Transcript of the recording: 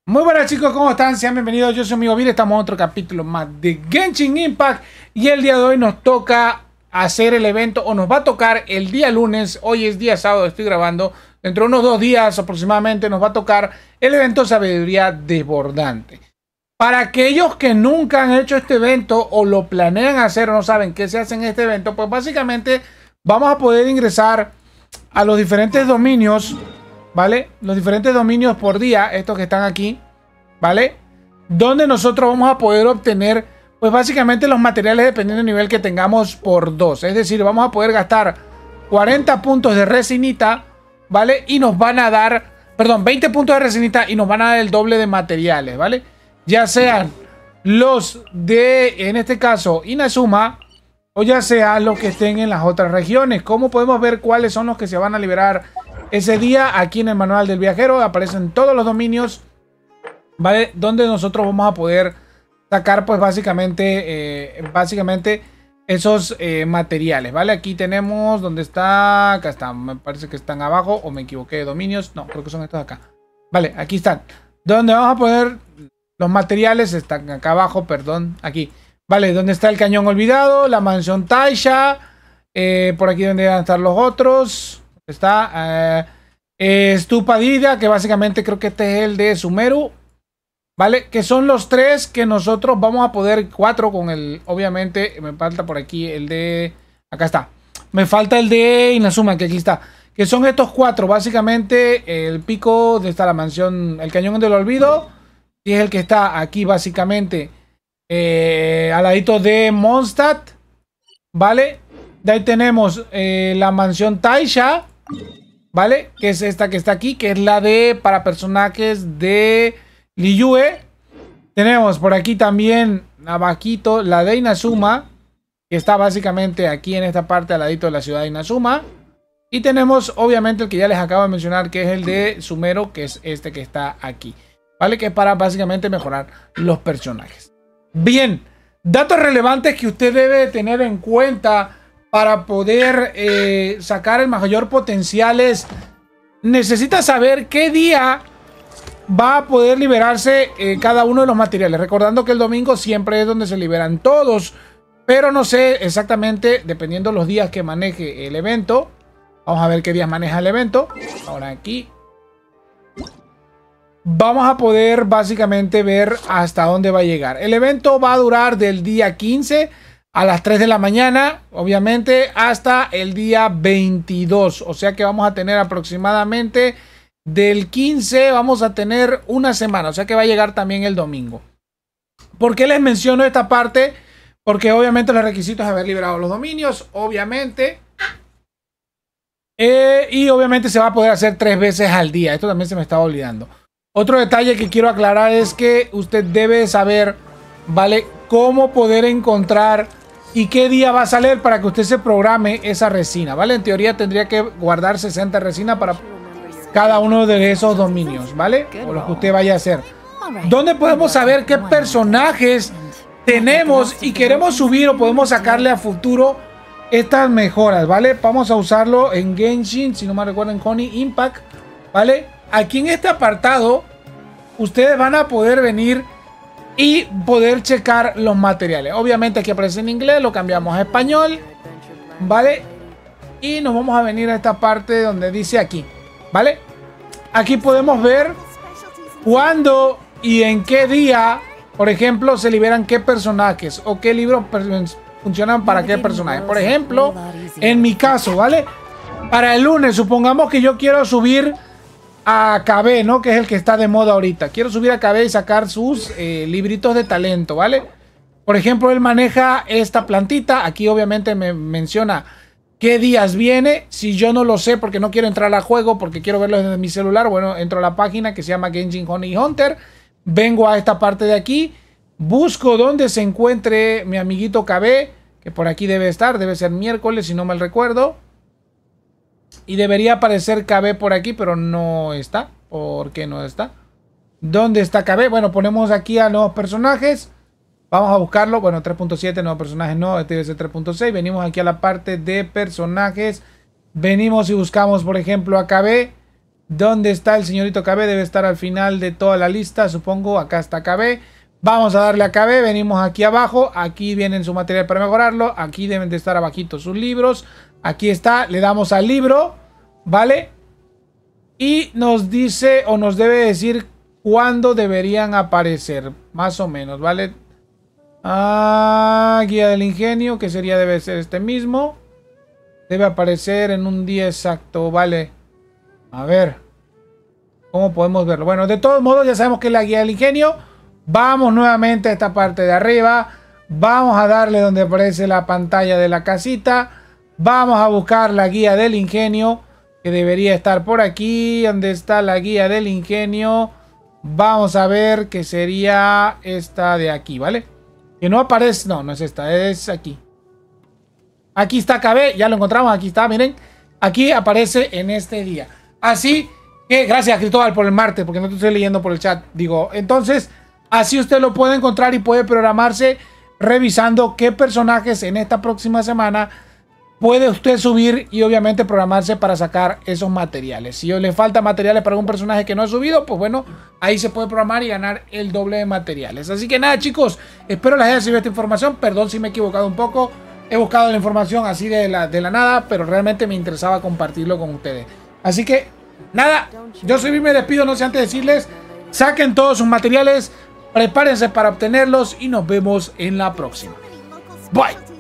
Muy buenas chicos, ¿cómo están? Sean bienvenidos, yo soy amigo Vir, estamos en otro capítulo más de Genshin Impact y el día de hoy nos toca hacer el evento, o nos va a tocar el día lunes. Hoy es día sábado, estoy grabando, dentro de unos 2 días aproximadamente nos va a tocar el evento Sabiduría Desbordante. Para aquellos que nunca han hecho este evento o lo planean hacer o no saben qué se hace en este evento, pues básicamente vamos a poder ingresar a los diferentes dominios, ¿vale? Los diferentes dominios por día, estos que están aquí, ¿vale? Donde nosotros vamos a poder obtener, pues básicamente los materiales dependiendo del nivel que tengamos por 2. Es decir, vamos a poder gastar 40 puntos de resinita, ¿vale? Y nos van a dar, perdón, 20 puntos de resinita y nos van a dar el doble de materiales, ¿vale? Ya sean los de, en este caso, Inazuma, o ya sean los que estén en las otras regiones. ¿Cómo podemos ver cuáles son los que se van a liberar ese día? Aquí en el manual del viajero aparecen todos los dominios, ¿vale? Donde nosotros vamos a poder sacar, pues básicamente esos materiales, ¿vale? Aquí tenemos, ¿dónde está? Acá está, me parece que están abajo, o me equivoqué de dominios. No, creo que son estos de acá. Vale, aquí están. Donde vamos a poner los materiales, están acá abajo, perdón, aquí. Vale, ¿dónde está el cañón olvidado? La mansión Taisha. Por aquí donde van a estar los otros. Está Estupadida, que básicamente creo que este es el de Sumeru. Vale, que son los tres que nosotros vamos a poder, 4 con el, obviamente, me falta por aquí el de, acá está. Me falta el de Inazuma, que aquí está. Que son estos 4, básicamente, el pico, donde está la mansión, el cañón del olvido. Y es el que está aquí, básicamente, al ladito de Mondstadt, ¿vale? De ahí tenemos la mansión Taisha, ¿vale? Que es esta que está aquí, que es la de para personajes de Liyue. Tenemos por aquí también abajito la de Inazuma, que está básicamente aquí en esta parte al ladito de la ciudad de Inazuma. Y tenemos obviamente el que ya les acabo de mencionar, que es el de Sumeru, que es este que está aquí, ¿vale? Que es para básicamente mejorar los personajes. Bien, datos relevantes que usted debe tener en cuenta para poder sacar el mayor potencial es: necesita saber qué día va a poder liberarse cada uno de los materiales. Recordando que el domingo siempre es donde se liberan todos, pero no sé exactamente, dependiendo los días que maneje el evento. Vamos a ver qué días maneja el evento. Ahora aquí vamos a poder básicamente ver hasta dónde va a llegar. El evento va a durar del día 15 a las 3 de la mañana, obviamente, hasta el día 22. O sea que vamos a tener aproximadamente del 15, vamos a tener una semana. O sea que va a llegar también el domingo. ¿Por qué les menciono esta parte? Porque obviamente los requisitos es haber liberado los dominios, obviamente. Y obviamente se va a poder hacer 3 veces al día. Esto también se me estaba olvidando. Otro detalle que quiero aclarar es que usted debe saber, ¿vale?, cómo poder encontrar y qué día va a salir para que usted se programe esa resina, ¿vale? En teoría tendría que guardar 60 resinas para cada uno de esos dominios, ¿vale? O lo que usted vaya a hacer. ¿Dónde podemos saber qué personajes tenemos y queremos subir o podemos sacarle a futuro estas mejoras, ¿vale? Vamos a usarlo en Genshin, si no me recuerdo, en Honey Impact, ¿vale? Aquí en este apartado ustedes van a poder venir y poder checar los materiales. Obviamente aquí aparece en inglés, lo cambiamos a español, ¿vale? Y nos vamos a venir a esta parte donde dice aquí, ¿vale? Aquí podemos ver cuándo y en qué día, por ejemplo, se liberan qué personajes o qué libros funcionan para qué personajes. Por ejemplo, en mi caso, ¿vale? Para el lunes, supongamos que yo quiero subir a KB, ¿no? Que es el que está de moda ahorita. Quiero subir a KB y sacar sus libritos de talento, ¿vale? Por ejemplo, él maneja esta plantita. Aquí obviamente me menciona qué días viene. Si yo no lo sé porque no quiero entrar al juego, porque quiero verlo desde mi celular, bueno, entro a la página que se llama Genshin Honey Hunter. Vengo a esta parte de aquí. Busco donde se encuentre mi amiguito KB, que por aquí debe estar. Debe ser miércoles, si no mal recuerdo. Y debería aparecer KB por aquí, pero no está. ¿Por qué no está? ¿Dónde está KB? Bueno, ponemos aquí a nuevos personajes. Vamos a buscarlo. Bueno, 3.7, nuevos personajes no. Este debe ser 3.6. Venimos aquí a la parte de personajes. Venimos y buscamos, por ejemplo, a KB. ¿Dónde está el señorito KB? Debe estar al final de toda la lista, supongo. Acá está KB. Vamos a darle a KB. Venimos aquí abajo. Aquí vienen su material para mejorarlo. Aquí deben de estar abajito sus libros. Aquí está. Le damos al libro. ¿Vale? Y nos dice o nos debe decir cuándo deberían aparecer. Más o menos, ¿vale? Guía del ingenio, que sería, debe ser este mismo. Debe aparecer en un día exacto, ¿vale? A ver. ¿Cómo podemos verlo? Bueno, de todos modos ya sabemos que es la guía del ingenio. Vamos nuevamente a esta parte de arriba. Vamos a darle donde aparece la pantalla de la casita. Vamos a buscar la guía del ingenio, que debería estar por aquí. ¿Dónde está la guía del ingenio? Vamos a ver que sería esta de aquí, ¿vale? Que no aparece, no, no es esta, es aquí. Aquí está KB, ya lo encontramos, aquí está, miren. Aquí aparece en este día. Así que, gracias Cristóbal por el martes, porque no te estoy leyendo por el chat. Digo, entonces, así usted lo puede encontrar y puede programarse revisando qué personajes en esta próxima semana puede usted subir y obviamente programarse para sacar esos materiales. Si le falta materiales para algún personaje que no ha subido, pues bueno, ahí se puede programar y ganar el doble de materiales. Así que nada, chicos, espero les haya servido esta información. Perdón si me he equivocado un poco. He buscado la información así de la nada, pero realmente me interesaba compartirlo con ustedes. Así que nada, yo soy Bill, me despido, no sé antes decirles, saquen todos sus materiales, prepárense para obtenerlos y nos vemos en la próxima. Bye.